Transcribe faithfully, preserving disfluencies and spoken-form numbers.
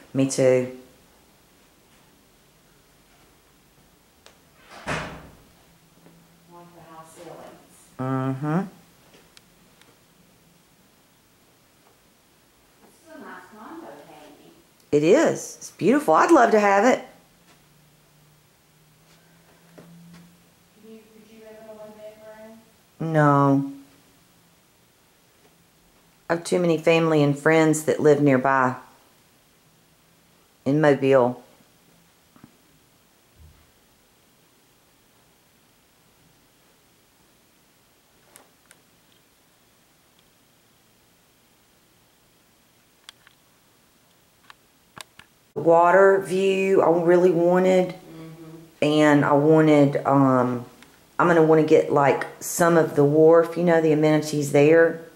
Me too. Like the house ceilings. Mm-hmm. This is a nice condo, Tammy. It is. It's beautiful. I'd love to have it. Could you, could you live in a one bedroom? No. I have too many family and friends that live nearby in Mobile. Water view I really wanted, Mm-hmm. and I wanted, um, I'm going to want to get like some of the wharf, you know, the amenities there.